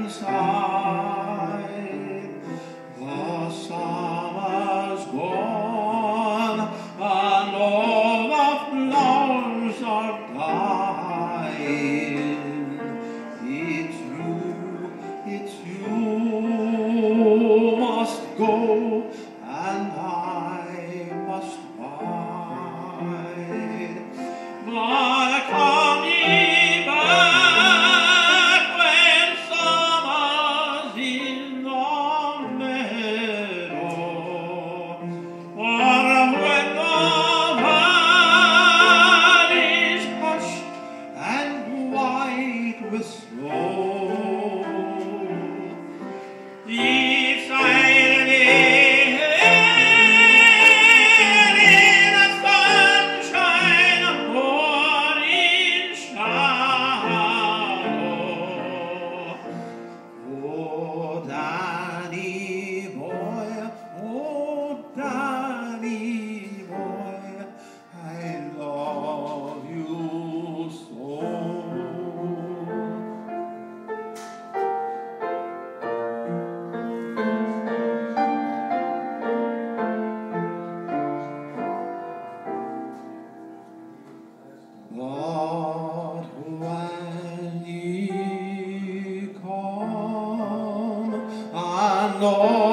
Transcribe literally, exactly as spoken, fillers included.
inside. The summer's gone and all the flowers are dying. It's you, it's you must go and I must bide. But come ye back when summer's in the meadow, or when the valley's hushed and white with snow. Each side in the sunshine or in shadow. Oh, Danny boy, oh, Danny boy, I love you so. But when ye come, I know